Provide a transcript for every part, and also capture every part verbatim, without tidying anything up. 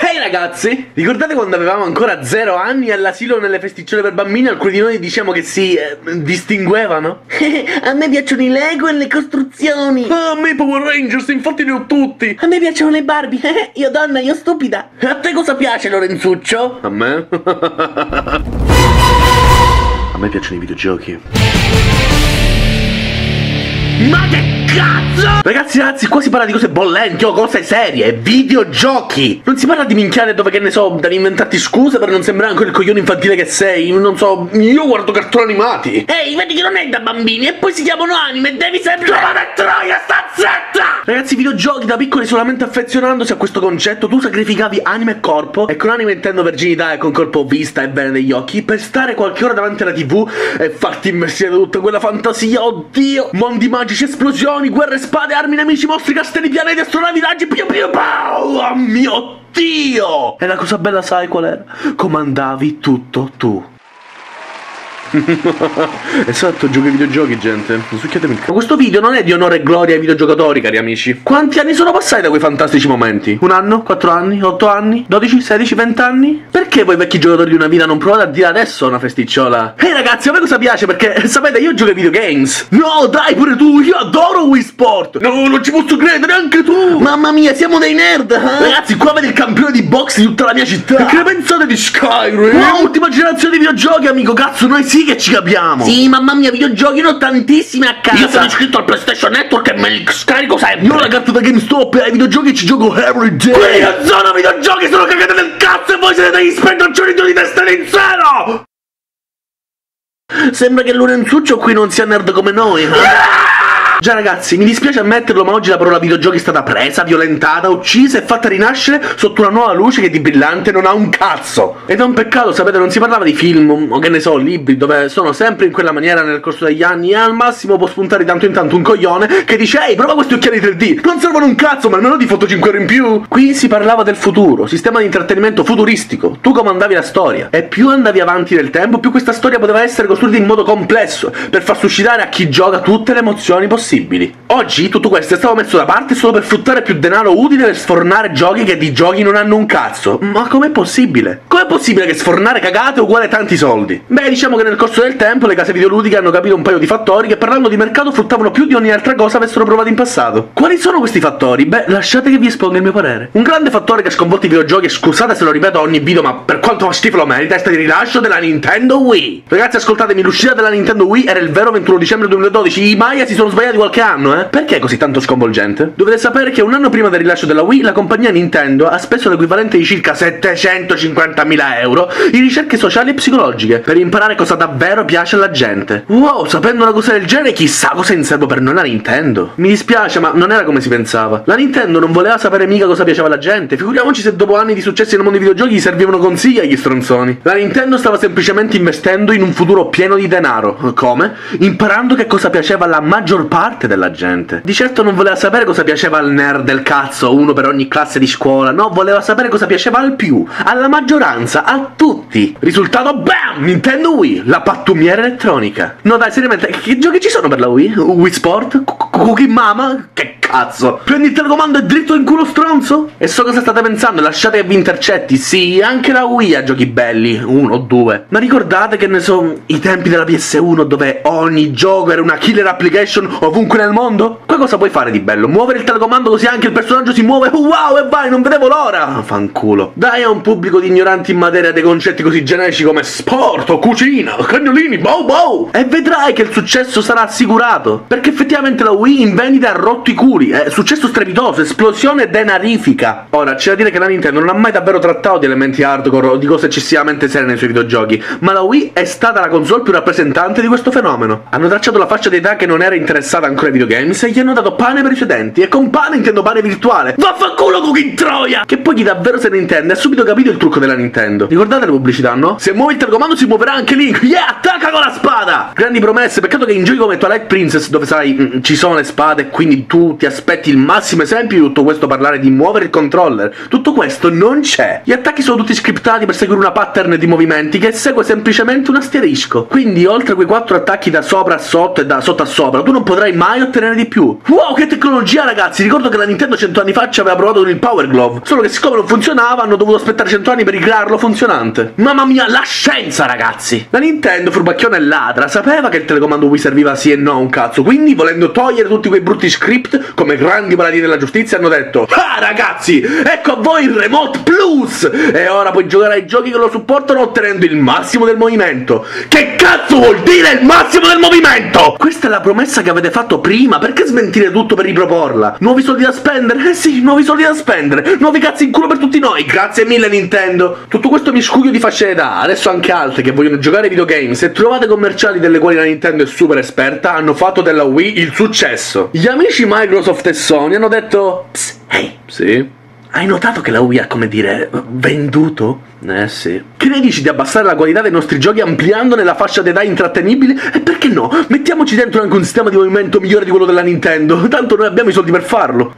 Ehi ragazzi, ricordate quando avevamo ancora zero anni all'asilo nelle festicciole per bambini alcuni di noi diciamo che si eh, distinguevano? A me piacciono i Lego e le costruzioni. Ah, a me i Power Rangers, infatti ne ho tutti. A me piacciono le Barbie. Io donna, io stupida. A te cosa piace, Lorenzuccio? A me? A me piacciono i videogiochi. Ma che cazzo? Ragazzi, ragazzi, qua si parla di cose bollenti o cose serie, videogiochi. Non si parla di minchiate dove, che ne so, devi inventarti scuse per non sembrare ancora il coglione infantile che sei. Non so, io guardo cartoni animati. Ehi, vedi che non è da bambini e poi si chiamano anime, devi sempre... Giovane troia, sta zitta! Ragazzi, i videogiochi da piccoli solamente affezionandosi a questo concetto tu sacrificavi anima e corpo, e con anima intendo verginità e con corpo vista e bene degli occhi, per stare qualche ora davanti alla tv e farti immersione da tutta quella fantasia. Oddio, mondi magici, esplosioni, guerre, spade, armi, nemici, mostri, castelli, pianeti, astronavi, raggi, più più più. Oh mio Dio! E la cosa bella sai qual era? Comandavi tutto tu. Esatto, giochi ai videogiochi, gente. Non succhiatemi il c***o. Ma questo video non è di onore e gloria ai videogiocatori, cari amici. Quanti anni sono passati da quei fantastici momenti? Un anno? Quattro anni? Otto anni? Dodici? Sedici? Venti anni? Perché voi vecchi giocatori di una vita non provate a dire adesso una festicciola? Ehi hey, ragazzi, a me cosa piace? Perché sapete, io gioco ai videogames. No, dai, pure tu, io adoro Wii Sport. No, non ci posso credere, anche tu. Mamma mia, siamo dei nerd, eh? Ragazzi, qua vede il campione di box di tutta la mia città. E che ne pensate di Skyrim? No, ultima generazione di videogiochi, amico, cazzo, noi sì che ci capiamo. Sì, mamma mia, videogiochi ne ho tantissimi a casa. Io sono iscritto al PlayStation Network e me li scarico sempre. Io ho la carta da GameStop e ai videogiochi ci gioco every day. Quelli non sono videogiochi, sono cagate del cazzo e voi siete degli spendaccioni di testa in zero. Sembra che Lorenzuccio qui non sia nerd come noi, eh? Yeah! Già ragazzi, mi dispiace ammetterlo, ma oggi la parola videogiochi è stata presa, violentata, uccisa e fatta rinascere sotto una nuova luce che di brillante non ha un cazzo. Ed è un peccato, sapete, non si parlava di film o che ne so, libri, dove sono sempre in quella maniera nel corso degli anni e al massimo può spuntare di tanto in tanto un coglione che dice ehi, prova questi occhiali tre D, non servono un cazzo, ma almeno ti foto cinque euro in più. Qui si parlava del futuro, sistema di intrattenimento futuristico, tu comandavi la storia e più andavi avanti nel tempo, più questa storia poteva essere costruita in modo complesso per far suscitare a chi gioca tutte le emozioni possibili. Oggi tutto questo è stato messo da parte solo per fruttare più denaro utile per sfornare giochi che di giochi non hanno un cazzo. Ma com'è possibile? Com'è possibile che sfornare cagate uguale tanti soldi? Beh, diciamo che nel corso del tempo le case videoludiche hanno capito un paio di fattori che, parlando di mercato, fruttavano più di ogni altra cosa avessero provato in passato. Quali sono questi fattori? Beh, lasciate che vi esponga il mio parere. Un grande fattore che ha sconvolto i videogiochi, e scusate se lo ripeto a ogni video, ma per quanto fa schifo lo merita, è stato il rilascio della Nintendo Wii. Ragazzi, ascoltatemi, l'uscita della Nintendo Wii era il vero ventuno dicembre duemiladodici. I Maya si sono sbagliati qualche anno, eh? Perché è così tanto sconvolgente? Dovete sapere che un anno prima del rilascio della Wii la compagnia Nintendo ha speso l'equivalente di circa settecentocinquantamila euro in ricerche sociali e psicologiche per imparare cosa davvero piace alla gente. Wow, sapendo una cosa del genere, chissà cosa è in serbo per noi la Nintendo. Mi dispiace, ma non era come si pensava. La Nintendo non voleva sapere mica cosa piaceva alla gente, figuriamoci se dopo anni di successo nel mondo dei videogiochi gli servivano consigli agli stronzoni. La Nintendo stava semplicemente investendo in un futuro pieno di denaro. Come? Imparando che cosa piaceva alla maggior parte della gente. Di certo non voleva sapere cosa piaceva al nerd del cazzo, uno per ogni classe di scuola, no, voleva sapere cosa piaceva al più, alla maggioranza, a tutti. Risultato, BAM! Nintendo Wii, la pattumiera elettronica. No dai, seriamente, che giochi ci sono per la Wii? Wii Sport? Cookie Mama? Che cazzo? Prendi il telecomando e dritto in culo stronzo? E so cosa state pensando, lasciate che vi intercetti, sì, anche la Wii ha giochi belli, uno o due. Ma ricordate che ne so, i tempi della P S uno dove ogni gioco era una killer application ovunque nel mondo? Qua cosa puoi fare di bello? Muovere il telecomando così anche il personaggio si muove, wow, e vai, non vedevo l'ora! Fanculo. Dai a un pubblico di ignoranti in materia dei concetti così generici come sport o cucina, cagnolini, bow bow! E vedrai che il successo sarà assicurato, perché effettivamente la Wii in vendita ha rotto i culi, è successo strepitoso, esplosione denarifica. Ora, c'è da dire che la Nintendo non ha mai davvero trattato di elementi hardcore o di cose eccessivamente serie nei suoi videogiochi, ma la Wii è stata la console più rappresentante di questo fenomeno. Hanno tracciato la fascia d'età che non era interessata ancora ai videogames e gli hanno dato pane per i suoi denti, e con pane intendo pane virtuale. Vaffanculo Cookie Troia! Che poi chi davvero se ne intende ha subito capito il trucco della Nintendo. Ricordate le pubblicità, no? Se muovi il telecomando si muoverà anche Link, yeah, attacca con la spada! Grandi promesse, peccato che in giochi come Twilight Princess, dove sai, ci sono le spade e quindi tu ti aspetti il massimo esempio di tutto questo parlare di muovere il controller. Tutto questo non c'è. Gli attacchi sono tutti scriptati per seguire una pattern di movimenti che segue semplicemente un asterisco. Quindi oltre quei quattro attacchi da sopra a sotto e da sotto a sopra, tu non potrai mai ottenere di più. Wow, che tecnologia, ragazzi! Ricordo che la Nintendo cento anni fa ci aveva provato con il Power Glove, solo che siccome non funzionava hanno dovuto aspettare cento anni per ricrearlo funzionante. Mamma mia, la scienza, ragazzi! La Nintendo, furbacchione e ladra, sapeva che il telecomando Wii serviva sì e no a un cazzo, quindi volendo togliere tutti quei brutti script come grandi paladini della giustizia hanno detto: ah ragazzi, ecco a voi il Remote Plus, e ora puoi giocare ai giochi che lo supportano ottenendo il massimo del movimento. Che cazzo vuol dire il massimo del movimento? Questa è la promessa che avete fatto prima, perché smentire tutto per riproporla? Nuovi soldi da spendere? Eh sì, nuovi soldi da spendere, nuovi cazzi in culo per tutti noi, grazie mille Nintendo. Tutto questo miscuglio di facce d'età, adesso anche altre che vogliono giocare ai videogame, se trovate commerciali delle quali la Nintendo è super esperta, hanno fatto della Wii il successo. Gli amici Microsoft e Sony hanno detto: psst, ehi, sì? Hai notato che la Wii ha, come dire, venduto? Eh sì. Che ne dici di abbassare la qualità dei nostri giochi ampliandone la fascia d'età intrattenibile? E perché no? Mettiamoci dentro anche un sistema di movimento migliore di quello della Nintendo, tanto noi abbiamo i soldi per farlo.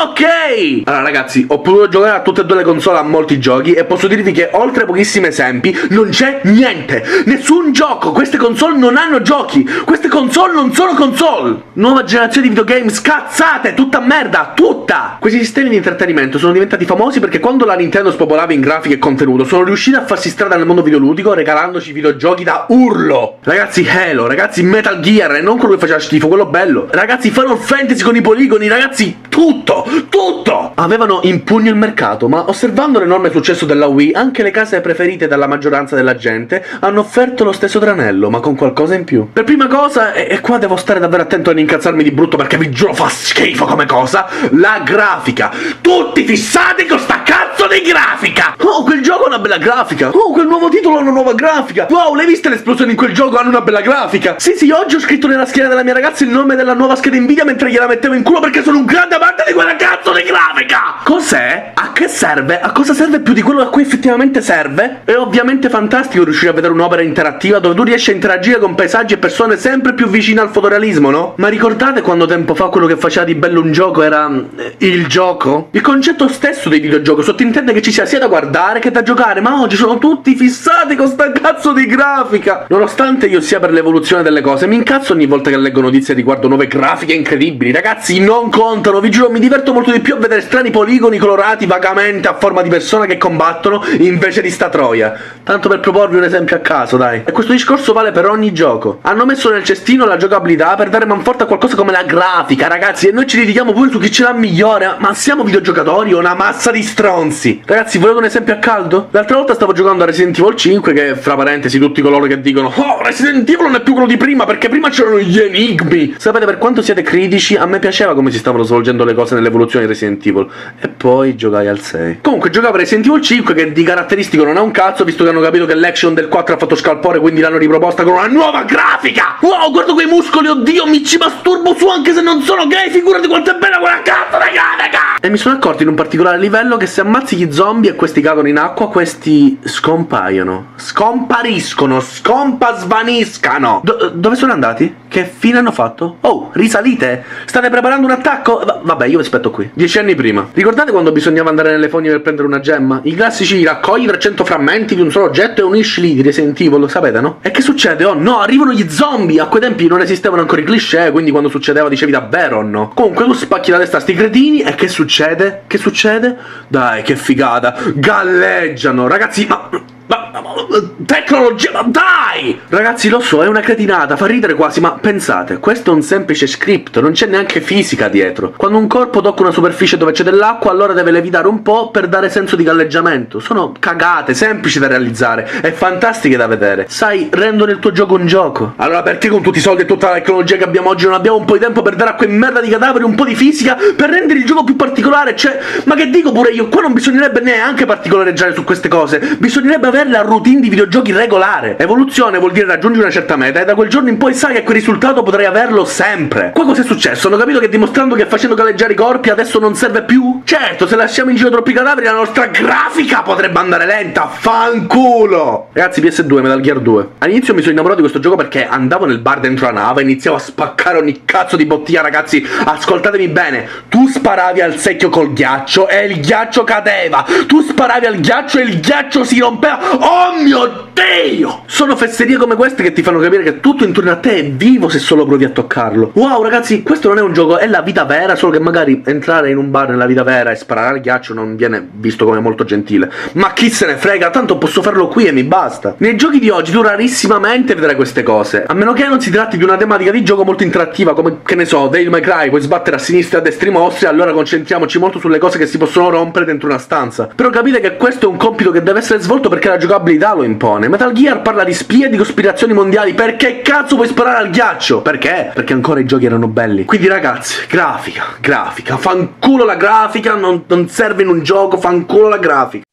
Ok! Allora ragazzi, ho potuto giocare a tutte e due le console a molti giochi e posso dirvi che oltre a pochissimi esempi non c'è niente, nessun gioco. Queste console non hanno giochi, queste console non sono console. Nuova generazione di videogame scazzate, tutta merda, tutta! Questi sistemi di intrattenimento sono diventati famosi perché quando la Nintendo spopolava in grafica e contenuto sono riusciti a farsi strada nel mondo videoludico regalandoci videogiochi da urlo. Ragazzi Halo, ragazzi Metal Gear, e non quello che faceva schifo, quello bello. Ragazzi Final Fantasy con i poligoni, ragazzi tutto, tutto! Avevano in pugno il mercato, ma osservando l'enorme successo della Wii, anche le case preferite dalla maggioranza della gente hanno offerto lo stesso tranello, ma con qualcosa in più. Per prima cosa, e, e qua devo stare davvero attento a non incazzarmi di brutto perché vi giuro fa schifo come cosa, la grafica. Tutti fissati con sta cazzo di grafica! Oh, quel gioco ha una bella grafica! Oh, quel nuovo titolo ha una nuova grafica! Wow, l'hai vista l'esplosione in quel gioco? Hanno una bella grafica! Sì, sì, oggi ho scritto nella schiena della mia ragazza il nome della nuova scheda Nvidia mentre gliela mettevo in culo perché sono un grande amante di quella cazzo di grafica! Cos'è? A che serve? A cosa serve più di quello a cui effettivamente serve? È ovviamente fantastico riuscire a vedere un'opera interattiva dove tu riesci a interagire con paesaggi e persone sempre più vicine al fotorealismo, no? Ma ricordate quando tempo fa quello che faceva di bello un gioco era eh, il gioco? Il concetto stesso dei videogiochi sottintende che ci sia sia da guardare che da giocare, ma oggi sono tutti fissati con sta cazzo di grafica. Nonostante io sia per l'evoluzione delle cose, mi incazzo ogni volta che leggo notizie riguardo nuove grafiche incredibili. Ragazzi, non contano, vi giuro, mi diverto molto di più a vedere strani poligoni colorati vagamente a forma di persona che combattono invece di sta troia. Tanto per proporvi un esempio a caso, dai. E questo discorso vale per ogni gioco. Hanno messo nel cestino la giocabilità per dare manforte a qualcosa come la grafica, ragazzi, e noi ci litighiamo pure su chi ce l'ha migliore. Ma siamo videogiocatori o una massa di stronzi? Ragazzi, volete un esempio a caldo? L'altra volta stavo giocando a Resident Evil cinque, che fra parentesi tutti coloro che dicono oh, Resident Evil non è più quello di prima perché prima c'erano gli enigmi. Sapete, per quanto siate critici, a me piaceva come si stavano svolgendo le cose nell'evoluzione di Resident Evil. E poi giocai al sei. Comunque giocavo a Resident Evil cinque, che di caratteristico non ha un cazzo, visto che hanno capito che l'action del quattro ha fatto scalpore, quindi l'hanno riproposta con una nuova grafica. Wow, guarda quei muscoli, oddio, mi ci masturbo su anche se non sono gay, figurati quanto è bella quella cazzo di grafica. E mi sono accorto in un particolare livello che se ammazzi gli zombie e questi cadono in acqua, questi scompaiono, scompariscono, scompasvaniscano. Do dove sono andati? Che fine hanno fatto? Oh, risalite? State preparando un attacco? Va vabbè, io vi aspetto qui. Dieci anni prima. Ricordate quando bisognava andare nelle fogne per prendere una gemma? I classici raccogli trecento frammenti di un solo oggetto e uniscili di Resident Evil, lo sapete, no? E che succede? Oh no, arrivano gli zombie! A quei tempi non esistevano ancora i cliché, quindi quando succedeva dicevi davvero o no? Comunque tu spacchi la testa a sti cretini e che succede? Che succede? Dai, che figata! Galleggiano! Ragazzi, ma... Ma, ma, ma, tecnologia, ma dai! Ragazzi, lo so, è una cretinata, fa ridere quasi, ma pensate, questo è un semplice script, non c'è neanche fisica dietro. Quando un corpo tocca una superficie dove c'è dell'acqua, allora deve levitare un po' per dare senso di galleggiamento. Sono cagate, semplici da realizzare e fantastiche da vedere. Sai, rendono il tuo gioco un gioco. Allora perché con tutti i soldi e tutta la tecnologia che abbiamo oggi non abbiamo un po' di tempo per dare a quei merda di cadaveri un po' di fisica per rendere il gioco più particolare? Cioè, ma che dico pure io, qua non bisognerebbe neanche particolareggiare su queste cose, bisognerebbe avere la routine di videogiochi giochi regolare. Evoluzione vuol dire raggiungi una certa meta e da quel giorno in poi sai che quel risultato potrai averlo sempre. Qua cosa è successo? Hanno capito che dimostrando che facendo galleggiare i corpi adesso non serve più? Certo, se lasciamo in giro troppi cadaveri la nostra grafica potrebbe andare lenta. Fanculo! Ragazzi, P S due, Metal Gear due. All'inizio mi sono innamorato di questo gioco perché andavo nel bar dentro la nave, iniziavo a spaccare ogni cazzo di bottiglia. Ragazzi, ascoltatemi bene, tu sparavi al secchio col ghiaccio e il ghiaccio cadeva, tu sparavi al ghiaccio e il ghiaccio si rompeva. Oh mio Dio! Sono fesserie come queste che ti fanno capire che tutto intorno a te è vivo se solo provi a toccarlo. Wow ragazzi, questo non è un gioco, è la vita vera, solo che magari entrare in un bar nella vita vera e sparare al ghiaccio non viene visto come molto gentile. Ma chi se ne frega, tanto posso farlo qui e mi basta. Nei giochi di oggi tu rarissimamente vedrai queste cose, a meno che non si tratti di una tematica di gioco molto interattiva come, che ne so, Devil May Cry, puoi sbattere a sinistra e a destra i mostri, allora concentriamoci molto sulle cose che si possono rompere dentro una stanza. Però capite che questo è un compito che deve essere svolto perché la giocabilità lo impone. Metal Gear parla di spie e di cospirazioni mondiali, perché cazzo puoi sparare al ghiaccio? Perché? Perché ancora i giochi erano belli. Quindi ragazzi, grafica, grafica, fanculo la grafica, non, non serve in un gioco, fanculo la grafica.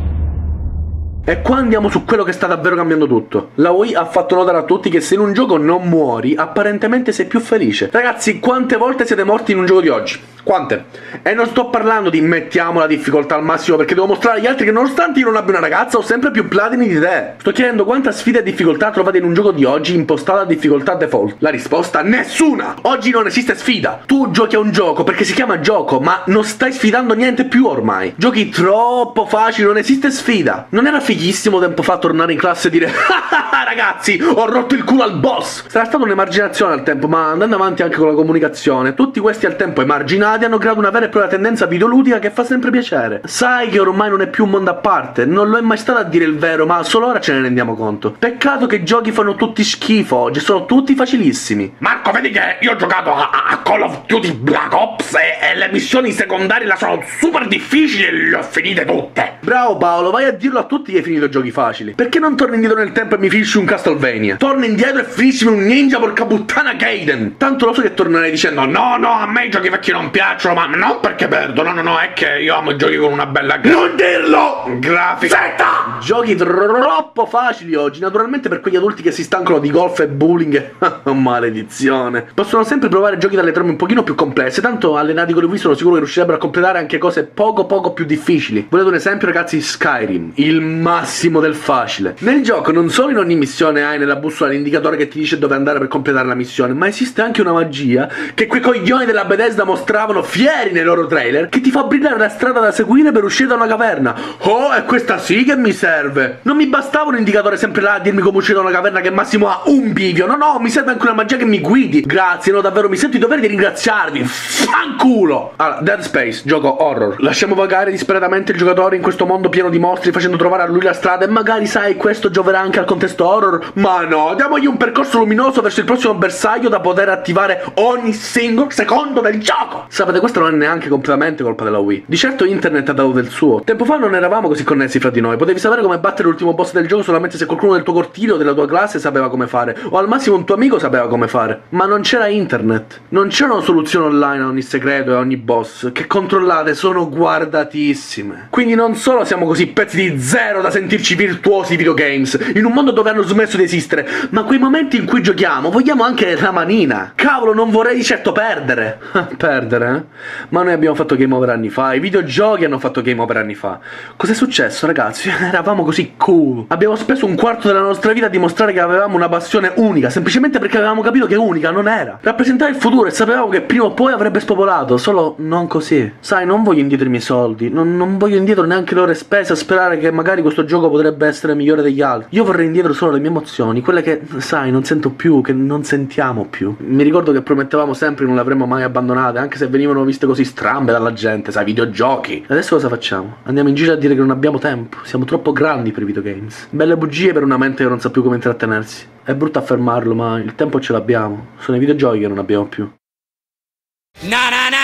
E qua andiamo su quello che sta davvero cambiando tutto. La U I ha fatto notare a tutti che se in un gioco non muori, apparentemente sei più felice. Ragazzi, quante volte siete morti in un gioco di oggi? Quante? E non sto parlando di mettiamo la difficoltà al massimo perché devo mostrare agli altri che nonostante io non abbia una ragazza ho sempre più platini di te. Sto chiedendo quanta sfida e difficoltà trovate in un gioco di oggi impostata a difficoltà default. La risposta? Nessuna! Oggi non esiste sfida. Tu giochi a un gioco perché si chiama gioco, ma non stai sfidando niente più ormai. Giochi troppo facili, non esiste sfida. Non era fighissimo tempo fa tornare in classe e dire ragazzi, ho rotto il culo al boss. Sarà stata un'emarginazione al tempo, ma andando avanti anche con la comunicazione, tutti questi al tempo emarginati hanno creato una vera e propria tendenza videoludica che fa sempre piacere. Sai che ormai non è più un mondo a parte, non lo è mai stato a dire il vero, ma solo ora ce ne rendiamo conto. Peccato che i giochi fanno tutti schifo oggi, sono tutti facilissimi. Marco, vedi che io ho giocato a, a Call of Duty Black Ops e, e le missioni secondarie la sono super difficili e le ho finite tutte. Bravo Paolo, vai a dirlo a tutti che hai finito giochi facili. Perché non torni indietro nel tempo e mi finisci un Castlevania? Torna indietro e finisci un Ninja porca puttana Gaiden. Tanto lo so che tornerai dicendo no no, a me i giochi vecchi non piacciono, ma non perché perdo, no no no, è che io amo i giochi con una bella gra- non dirlo! Grafica Z! Giochi troppo facili oggi, naturalmente per quegli adulti che si stancano di golf e bowling. Maledizione. Possono sempre provare giochi dalle trame un pochino più complesse, tanto allenati con lui sono sicuro che riuscirebbero a completare anche cose poco poco più difficili. Volete un esempio ragazzi? Skyrim, il massimo del facile. Nel gioco non solo in ogni missione hai nella bussola l'indicatore che ti dice dove andare per completare la missione, ma esiste anche una magia che quei coglioni della Bethesda mostravano fieri nei loro trailer, che ti fa brillare la strada da seguire per uscire da una caverna. Oh, e questa sì che mi serve. Non mi bastava un indicatore sempre là a dirmi come uscire da una caverna che massimo ha un bivio. No no, mi serve anche una magia che mi guidi. Grazie, no davvero, mi sento in dovere di ringraziarvi. Fanculo. Allora, Dead Space, gioco horror. Lasciamo vagare disperatamente il giocatore in questo mondo pieno di mostri facendo trovare a lui la strada e magari sai questo gioverà anche al contesto horror. Ma no, diamogli un percorso luminoso verso il prossimo bersaglio da poter attivare ogni singolo secondo del gioco. Sapete, questo non è neanche completamente colpa della Wii. Di certo internet ha dato del suo. Tempo fa non eravamo così connessi fra di noi. Potevi sapere come battere l'ultimo boss del gioco solamente se qualcuno del tuo cortile o della tua classe sapeva come fare, o al massimo un tuo amico sapeva come fare. Ma non c'era internet. Non c'erano soluzioni online a ogni segreto e a ogni boss, che controllate sono guardatissime. Quindi non solo siamo così pezzi di zero da sentirci virtuosi videogames, in un mondo dove hanno smesso di esistere, ma quei momenti in cui giochiamo vogliamo anche la manina. Cavolo, non vorrei di certo perdere. Perdere, eh? Ma noi abbiamo fatto game over anni fa, i videogiochi hanno fatto game over anni fa. Cos'è successo ragazzi? Eravamo così cool. Abbiamo speso un quarto della nostra vita a dimostrare che avevamo una passione unica, semplicemente perché avevamo capito che unica non era. Rappresentare il futuro e sapevamo che prima o poi avrebbe spopolato, solo non così. Sai, non voglio indietro i miei soldi, non, non voglio indietro neanche le ore spese a sperare che magari questo gioco potrebbe essere migliore degli altri. Io vorrei indietro solo le mie emozioni, quelle che, sai, non sento più, che non sentiamo più. Mi ricordo che promettevamo sempre che non le avremmo mai abbandonate, anche se venivano viste così strambe dalla gente, sai, videogiochi. Adesso cosa facciamo? Andiamo in giro a dire che non abbiamo tempo, siamo troppo grandi per i videogames. Belle bugie per una mente che non sa più come intrattenersi. È brutto affermarlo, ma il tempo ce l'abbiamo. Sono i videogiochi che non abbiamo più. Na na na!